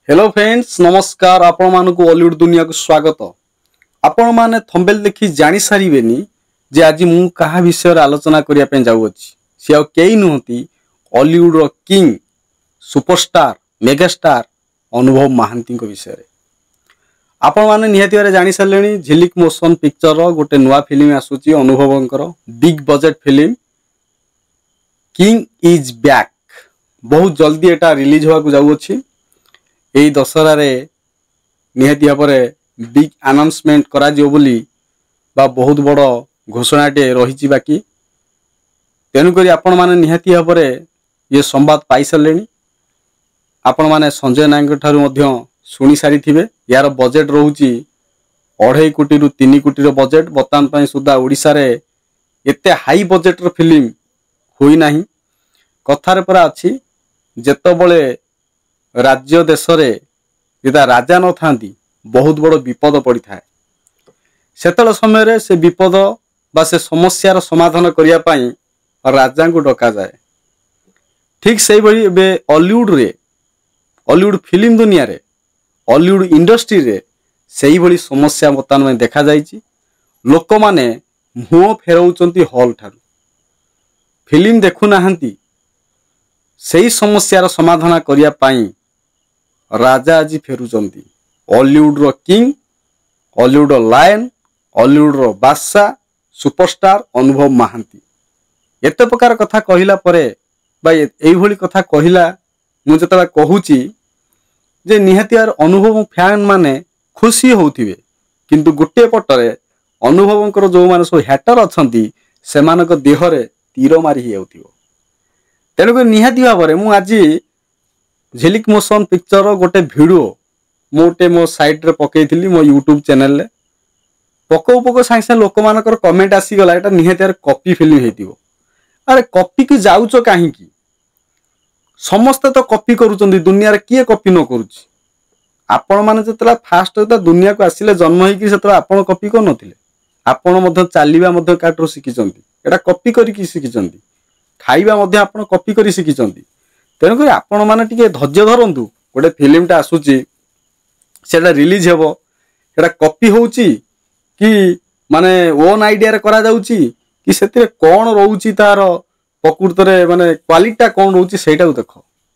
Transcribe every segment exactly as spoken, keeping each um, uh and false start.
Hello friends नमस्कार आपण मानक हॉलीवुड दुनिया को स्वागत। आपण माने थंबनेल देखि जानि सारिबेनी जे आज मु कहा विषय आलोचना करिया पे जाउ अछि। से आ केई नहती हॉलीवुड रो king superstar megastar Anubhav Mohanty को विषय रे। आपण माने निहाती बारे जानि सारलेनी झिलिक मोशन पिक्चर रो गोटे नुवा फिल्म आसुची अनुभवंकर big budget film king is back. बहुत जल्दी एटा रिलीज होवा को जाउ अछि। एई दशहरा रे निहाती भाव बिग अनाउंसमेंट करा जियो बोली बा बहुत बड़ घोषणाटे रही बाकी तेणुक आपण मैंने निहाती भाव ये संवाद पाई सारे। आपण मैंने संजय नायक ठारू शुणी सारी थे यार बजेट रोची अढ़ाई कोटी रु तीन कोटी बजेट बर्तमान सुधा ओडिशा रे एते हाई बजेट रो फिल्म हुई नाही। कथार परा अच्छी जेतबले राज्य देश रे यदा राजा न थांती बहुत बड़ विपद पड़ी थाए सेतल समय रे से विपद बा से समस्यार समाधान करिया पई राजा को डका जाए। ठीक से भली बे हॉलीवुड रे हॉलीवुड फिल्म दुनिया रे हॉलीवुड इंडस्ट्री रे सेही भली समस्या वर्तमान में देखा जाइछि। लोक माने मुह फेरउचंती हॉल ठारू फिल्म देखु नाहंती सेही समस्यार समाधान करिया पई राजा आज फेरुचंती। हॉलीवुड रो किंग हॉलीवुड रो लायन हॉलीवुड रो बादशाह सुपरस्टार अनुभव महांती एते प्रकार कथा कहिला परे बा एई भली कथा कहिला मु जतला कहूची जे निहाती यार अनुभव फैन माने खुशी होउथिबे किंतु गोटे पटरे अनुभवंकर जो माने सो हैटर अछंती सेमानक देहरे तीर मारी हे होउथिबो। तेणुक निहाती भाव मु आज झिलिक मोशन पिक्चर गोटे वीडियो मोटे मो साइट रे पकेइथिली मो यूट्यूब चैनल रे पको पको साइ साइ लोक मानकर कमेंट आसी गला एटा निहाती यार कॉपी फिल्म हेतिबो। अरे कॉपी की जाउचो काहे की समस्त तो कॉपी करूचंदी दुनिया रे किए कॉपी न करूची। आपण माने जतला फास्ट होता दुनिया को आसिले जन्म होई कि सेतला आपण कॉपी कर नथिले आपण मध्य चालीबा मध्य काटरो सिकिचंदी एटा कॉपी करी की सिकिचंदी खाइबा मध्य आपण कॉपी करी सिकिचंदी। तेणुक आपण मैंने टे धैर्य धरतु गोटे फिल्मटा आसूची सेटा रिलीज हेबो सेटा कॉपी होउची कि माने ओन आइडिया रे करा जाउची कि सेते कोन रहउची तार प्रकृत रे माने क्वालिटीटा कोन रहउची सेटा देख।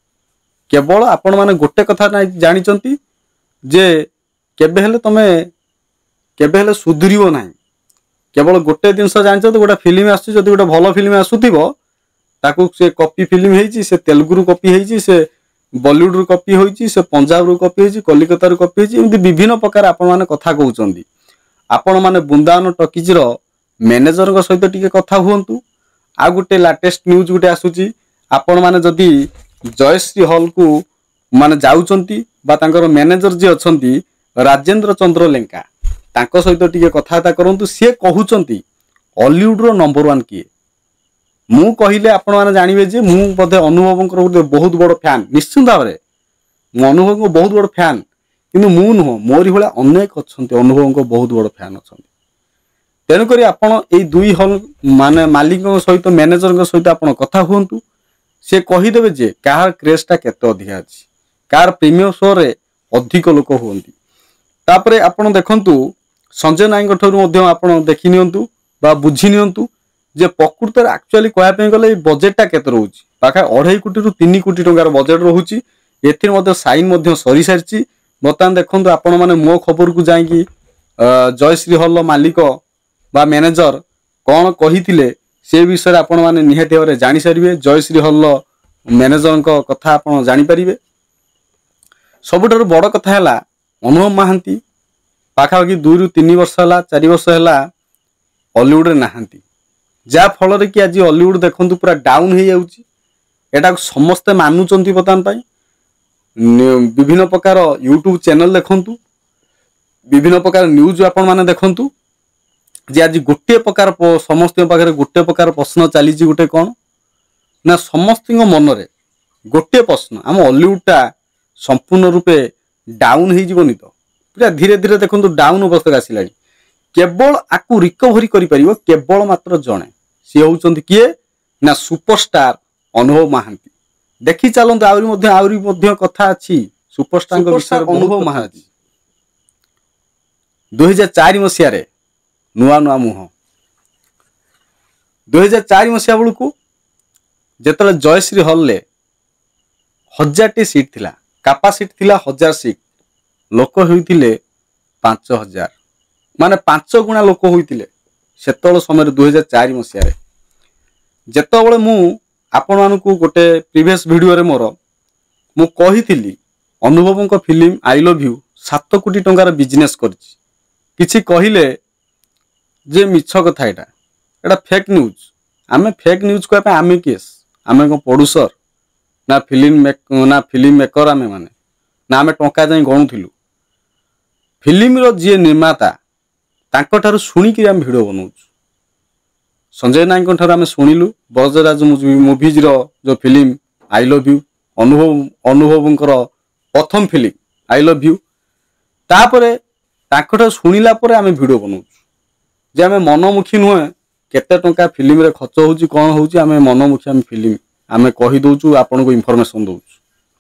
केवल आपण माने गोटे कथा जानि चंती जे केबे हेले तमे केबे हेले सुधरिबो नाही। केवल गोटे जिंस जानि चंती गोटे फिल्म आसुची जदी गोटे भलो फिल्म आसुथिबो ताकू से कॉपी फिल्म हेची से तेलुगु रु कॉपी हेची से बॉलीवुड रु कॉपी होईची से पंजाब रु कॉपी हेची कलिकता रु कॉपी हेची एमती विभिन्न प्रकार आपण माने कथा कहउचंदी। आपण माने बुंदावन टॉकीज रो मैनेजर को सहित टिके कथा हुंतु। आ गुटे लेटेस्ट न्यूज गुटे आसुची आपण माने जदी जयश्री हॉल को माने जाउचंती बा तांकर मैनेजर जे अछंती राजेंद्र चंद्र लेंका तांको सहित टिके कथाता करंतु। से कहउचंती हॉलीवुड रो नंबर वन किए मु कहले आपण माने जानिबे जे मु बधे अनुभवंकर गोटे बहुत बड़ फैन निश्चित भाव में मु अनुभव को बहुत बड़ फैन किंतु मु नुह मोरी भला अनेक अछंती अनुभव को बहुत बड़ फैन अछंती। तेणु करी आपण एई दुई हॉल माने मालिक सहित मैनेजर सहित आपण कथा हुंतु से कहिदेबे जे कार क्रेजटा केते अधिका अछि कार प्रीमियम शो रे अधिक लोक हुंती। तापरे आपण देखंतु संजय नायक ठरु मध्ये आपण देखि नियंतु बा बुझी नियंतु जे प्रकृत एक्चुअली कहया गले बजेटा केते रोची पाखा अढ़ाई कोटी रु तीन कोटी टंकार बजेट रोची एथिर मध्ये साइन मध्ये सरी सारची। बर्तमान देखंतु आपण माने मो खबर को जाईकी जयश्री हॉल मालिक बा मैनेजर कौन कहिथिले से विषय आपण माने निहाती भाव जानि सारिबे। जयश्री हॉल मैनेजर को कथा आपण जानि परिबे। सबुठारु बड़ कथा हैला अनुभव महांती पाखापाखि दुई रु तीन वर्ष हैला चार वर्ष हैला हॉलीवुड रे नाहांती जा फल कि आज हॉलीवुड देखंतु पूरा डाउन हो जाउची। एटा समस्ते मानुचंती बर्तमान पाई विभिन्न प्रकार यूट्यूब चैनल देखंतु विभिन्न प्रकार न्यूज आपण माने देखंतु जे आज गोटे प्रकार समस्त पाखरे गोटे प्रकार प्रश्न चली गोटे कौन ना समस्त मन रे गोटे प्रश्न आम हॉलीवुडटा संपूर्ण रूपे डाउन हो जीवनी तो पूरा धीरे धीरे देखंतु डाउन अवस्था आसिलानी। केवल आकु रिकवरी करि परिबो केवल मात्र जणे सी होउचंती किए ना सुपरस्टार अनुभव महांती। देखि चलते आहरी मध्य आहरी मध्य कथा अच्छी सुपरस्टार विषय अनुभव महाराज दुई हजार चार मसीह नुआ नुआ मुह दुई हजार चार मसीहा बेलू जिते जयश्री हल ले हजार टी सीट थिला कैपेसिटी थिला हजार सीट लोक होइथिले पांच हजार माने पांच गुणा लोक होइथिले सेतल समय दुई हजार चार मसीह जेतबले मु आपण मानकु गोटे प्रीवियस वीडियो रे मोर मु कहिथिली अनुभवଙ୍କ फिल्म आई लव यू सात कोटी टंकार बिजनेस करछि किछि कहिले जे मिछ कथा एटा एटा फेक न्यूज आमे फेक न्यूज को आमे केस आमे को प्रोड्यूसर ना फिल्म मेक ना फिल्म मेकर आमे माने ना आमे टंका जाई गणुथिलु फिल्म रो जे निर्माता तांको ठारू सुनी कि आमे वीडियो बनाउछु संजय नायक ठारू आमे सुनिलु बजराज मूवीज रो जो फिल्म आई लव यू अनुभव अनुभवंकर प्रथम फिल्म आई लव यू तापरे तांको ठारू सुनिला परे आमे वीडियो बनाउछु जे आमे मनमुखी नुहे केते टंका फिल्म रे खर्च होउची कोन होउची आमे मनमुखी आमे फिल्म आमे कहि दोउछु आपन को इन्फॉर्मेशन दोउछु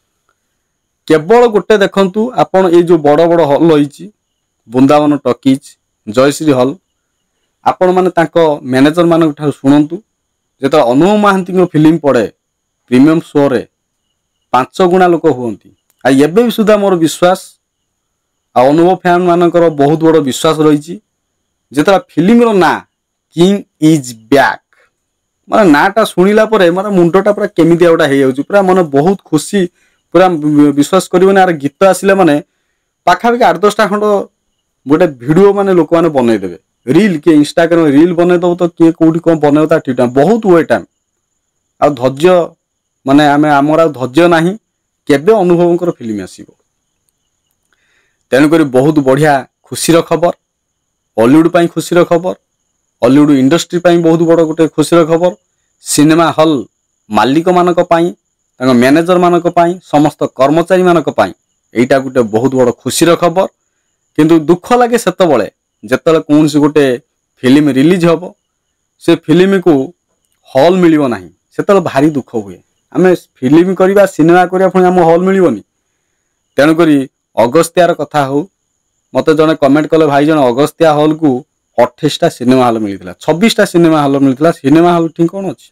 केवल गोटे देखंतु आपन ए जो बड़ बड़ हॉल होईची वृंदावन टॉकीज जयश्री हॉल आपण माने तांको मैनेजर मान ठार सुनंतु जेता अनुभव महांती को फिल्म पड़े प्रीमियम शो रे पांच गुणा लोक हुंती आ एबे भी सुधा मोर विश्वास आ अनुभव फैन मानकर बहुत बड़ विश्वास रही जेता फिल्म रो ना किंग इज बैक माने नाटा सुनिला परे माने मुंडटा पूरा केमिति आउटा हे जाउची पूरा माने बहुत खुशी पूरा विश्वास करिवने आर गीत आसिले माने पाखा पाखा आठ दस टा खंड गोटे वीडियो माने लोक माने बनै देबे रील के इंस्टाग्राम रील बनै दो तो के कोठी कोन बनैता ठीक टाइम बहुत वे टाइम आ धैर्य माने आमे हमर धैर्य नाही केबे अनुभवंकर फिल्म आसीबो तेन करी बहुत बढ़िया खुशी रो खबर हॉलीवुड पई खुशी रो खबर हॉलीवुड इंडस्ट्री पई बहुत बड़ गोटे खुशी रो खबर सिनेमा हॉल मालिक मानक पई तांको मैनेजर मानक पई समस्त कर्मचारी मानक पई एटा गोटे बहुत बड़ खुशी रो खबर किंतु दुख लागे सेत बळे जेतले कोनसी गोटे फिल्म रिलीज हबो से फिल्म को हॉल मिलिबो नाही सेतले भारी दुख हुए आमे फिल्म करबा सिनेमा करबा फुनी हम हॉल मिलिबोनी तेन करी अगस्त्यार कथा हो मते जने कमेंट कले भाई जने अगस्त्या हॉल को अट्ठाईस टा सिनेमा हॉल मिलिथिला छब्बीस टा सिनेमा हॉल मिलिथिला सिनेमा हॉल ठीक कोन अछि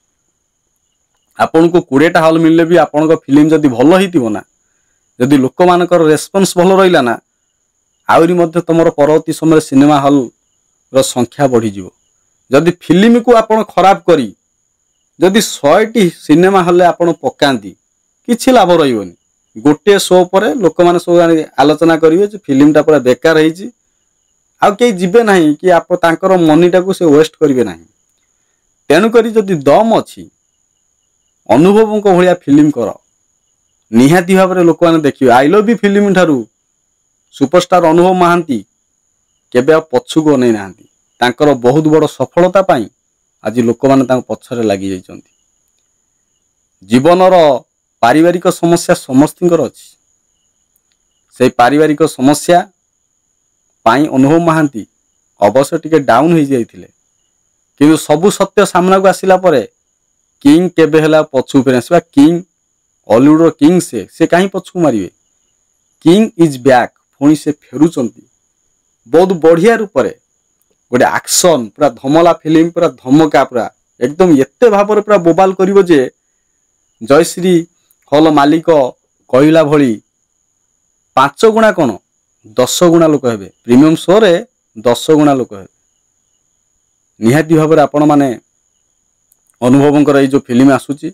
आपन को बीस टा हॉल मिलले भी आपन को फिल्म जदी भलो हितिबो ना जदी लोक मानकर रेस्पॉन्स भलो रहिला ना आउरी मध्ये तमरो परवर्ती समय सिनेमा हॉल रो संख्या बढ़ी जिवो जदी फिल्म को आपन खराब करी जदी सौ टी सिनेमा हॉल आपन पकांती किछि लाभ रहिबोनी गोटे शो परे लोक माने सब आलोचना करिवे जे फिल्म टा पूरा बेकार हेछि आउ के जिबे नाही कि आप तांकर मनीटा को से वेस्ट करिवे नाही तेनु करी जदी दम अछि अनुभवों को भलिया फिल्म कर निहाती भाव में लोक माने देखिवे आई लव यू फिल्म ठारू सुपरस्टार अनुभव महांती केबे पछु को नै नांती तांकर बहुत बड़ सफलता पाई आज लोक माने तांक पछरे लागि जाइछंती जीवन रो पारिवारिक समस्या समस्तिंकर अछि से पारिवारिक समस्या पाई अनुभव महांती अवश्य टिके डाउन हो जाइथिले किंतु सबु सत्य सामना को आसिला परे किंग केबे हला पछु फेर आसीबा किंग हॉलीवुड रो किंग से से काहे पछु मारिवे किंग इज बैक पुणी से फेरुचंती बहुत बढ़िया रूप रे गोटे एक्शन पूरा धमला फिल्म पूरा धमका पूरा एकदम एते भाव रे पूरा बोबाल करिवो जे जयश्री हॉल मालिक कहिला भली पांच गुणा कोन दस गुणा लोक हेबे प्रीमियम शो रे दस गुणा लोक हेबे निहाती भाव रे आपण माने अनुभवंकर ए जो फिल्म आसुची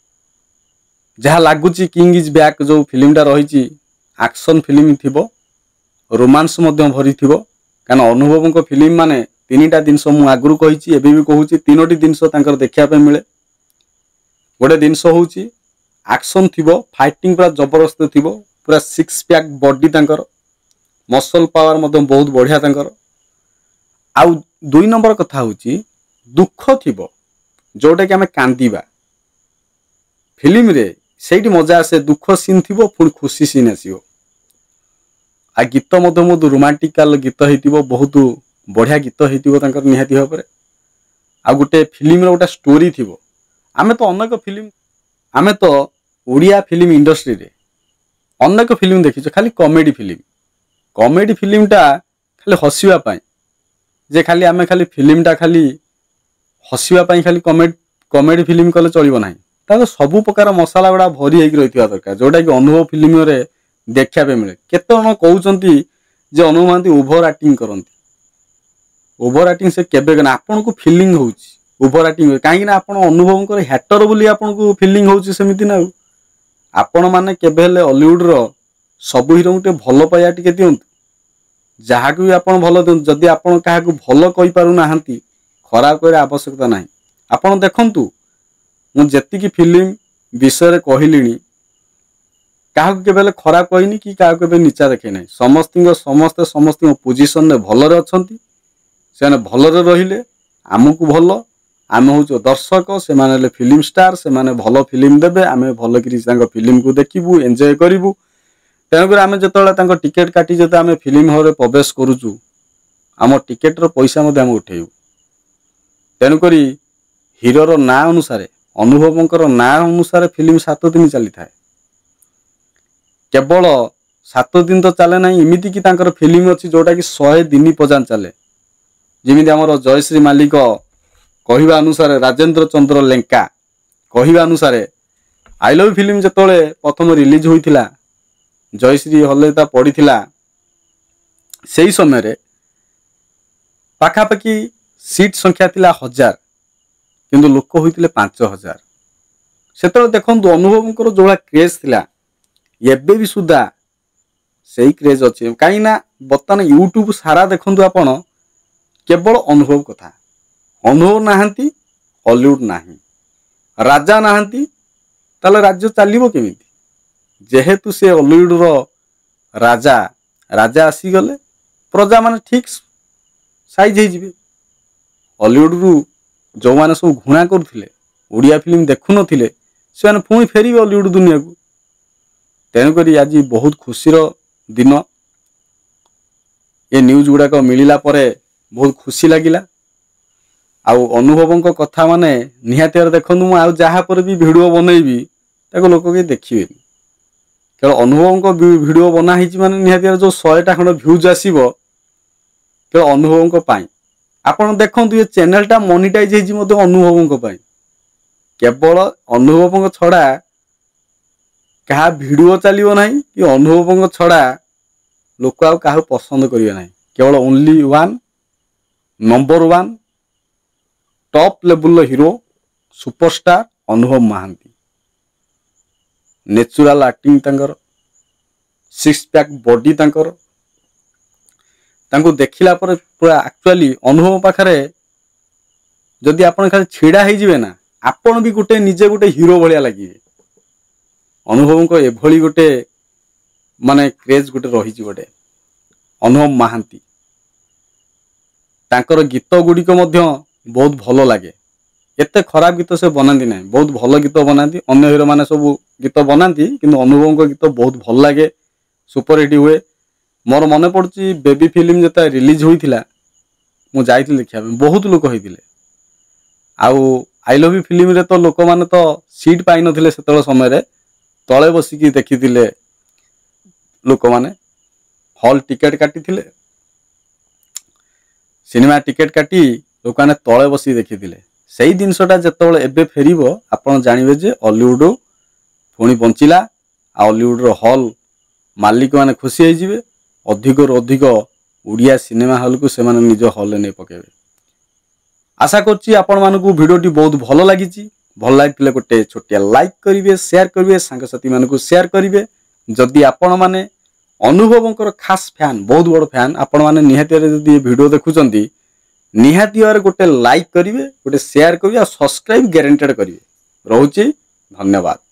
जहा लागुची किंग इज बैक जो फिल्म टा रहिची एक्शन फिल्म थिबो रोमांस मध्य भरी थिबो कान अनुभवंक फिल्म माने तीनटा दिनस मु आगुरु कहिची एबे भी कहूची तीनोटी दिनस तांकर देखिया पे मिले गोटे दिनस होउची एक्शन थिबो फाइटिंग पूरा जबरदस्त थिबो पूरा सिक्स पैक बॉडी तांकर मसल पावर मध्य बहुत बढ़िया तांकर आउ दुई नंबर कथा होउची दुख थिबो जोटा कि आमे कांदीबा फिल्म रे सेठी मजा आसे दुख सीन थिबो पुणी खुशी सीन आसीबो आ गीत मध्य मधु रोमांटिकल गीत हेतिबो बहुत बढ़िया गीत हेतिबो तांकर निहाती भाव रे आ गुटे फिल्म रो गोटा स्टोरी थिबो आमे तो अनेक फिल्म आमे तो ओडिया फिल्म इंडस्ट्री रे अनेक फिल्म देखी खाली कॉमेडी फिल्म कॉमेडी फिल्मटा खाली हसवा जे खाली आम खाली फिल्मटा खाली हसवा खाली कॉमेडी कॉमेडी फिल्म कले चलो ना तार सबु प्रकार मसाला गुड़ा भरी होगी रही दरकार जोटा कि अनुभव फिल्म रे देखा मिले केते जन कहते जे अनुभव महांती ओभर एक्टिंग करती ओभर एक्टिंग से केबे करना आपन को फीलिंग होउची ओभर एक्टिंग कहीं आप अनुभव हैटर बोली आपन को फीलिंग होउची सेमिति ना आपण माने केबे हेले हॉलीवुड रो सब हीरो गुटे भल पाया टिके दियंतु जहाँ भी आपन भल दियंतु जदि आपन काहा को भल कहि पारु नाहंती खराब करे आवश्यकता नाही आपन देखंतु मु जेति की फिल्म विषय रे कहिलिनी काहा को केबे खराब कहिनी कि काहा को केबे नीचा देखे नाही समस्त समस्त समस्त पोजीशन रे भल रे अछंती से भल रे रहिले आमको भल आम हूँ दर्शक से माने फिल्म स्टार से माने भल फिल्म देवे आम भल कि फिल्म को देखू एंजॉय करूँ तेणुक आम जो टिकेट काटी जो आम फिल्म हॉल प्रवेश करुचु आम टिकेट रो पैसा आम उठेबू तेणुक हीरोर ना अनुसार अनुभवंकर ना अनुसार फिल्म सात दिन चली था केवल सात दिन तो चले ना इमिति कि फिल्म अच्छी जोटा कि शहे दिन पर्यंत चले जमी आमर जयश्री मालिक कहवा अनुसार राजेंद्र चंद्र लेंका कहवा अनुसार आई लव फिल्म जिते प्रथम रिलीज होता जयश्री हल पड़ी से समय पाखापाखि सीट संख्या थिला हजार किंतु लोक होते पांच हजार से देखु अनुभव जो क्रेज थिला एबे भी सुधा से क्रेज अच्छे कहीं बर्तमान यूट्यूब सारा देखु आपण केवल अनुभव कथा अनुभव नाहंती हॉलीवुड नाही राजा नाहंती ताले राज्य चलिबो केमिति जेहेतु से हॉलीवुड रो राजा राजा आसी गले प्रजा माने ठीक साइज हे जिवे हॉलीवुड रु जो माने सब घुणा करथिले ओडिया फिल्म देखु नथिले से माने पुणी फेरिबे हॉलीवुड दुनिया को तेनु करी आज बहुत खुशी रो दिन ये न्यूज गुडा को मिलिला परे बहुत खुशी लागिला आउ अनुभवों कथा माने निहाती देखु मुझे जहाँ पर भी वीडियो बनईबी ताको लोक के देखिए केवल अनुभवों वीडियो बनाई माने निहाती जो शहेटा खंड भ्यूज आसो केवल अनुभवों आपड़ देखु ये चैनलटा मोनिटाइज होती अनुभवों केवल अनुभवों छड़ा क्या वीडियो चलो ना कि अनुभवों छड़ा लोक आ क्या पसंद करेंगे ना केवल only one number one top level hero superstar Anubhav Mohanty natural acting तांकर सिक्स पैक बॉडी तांकर तांको देखिला पर पूरा एक्चुअली अनुभव पाखरे जदि आपण खाली छिड़ा हे जिवे ना आपण भी गोटे निजे गोटे हीरो भलिया लागिवे अनुभव को एभली गोटे माने क्रेज गोटे रही गोटे अनुभव महांती तांकर गीत गुड़िक बहुत भल लगे एते खराब गीत से बनाती ना बहुत भल गीत बनाती अन्य हीरो माने सब गीत बनाती किंतु अनुभव गीत बहुत भल लगे सुपरहिट हुए मोर मन पड़ी बेबी फिल्म जो रिलीज होता मुझे जाइए देखा बहुत लोक होते आउ आई लव यू फिल्म रे तो लोक माने तो सीट पाई नथिले सेतल समय तले बसिकी देखी लोक माने हॉल टिकेट काटी थिले सिनेमा टिकेट काटी लोक मैंने तले बसी देखी से जिनसटा जो एबे फेरिबो आपण जानिबे जे हॉलीवुड पुणी बंचिला हॉलीवुड रो हॉल मालिक माने खुशी हो जिवे अधिक रु अधिक उड़िया सिनेमा हॉल को से माने निज हॉल नहीं पकेबे आशा करछि आपण मानकु वीडियोटी बहुत भल लागिछि भल लागिले गोटे छोटिया लाइक करिवे शेयर करिवे सांग साथी मानकु शेयर करिवे जदि आपण माने अनुभवंकर खास फैन बहुत बड़ फैन आपण माने निहाती जदि वीडियो देखुचंती निहाती गोटे लाइक करिवे गोटे शेयर करिवे आ सब्सक्राइब गारंटेड करिवे रहउछि धन्यवाद।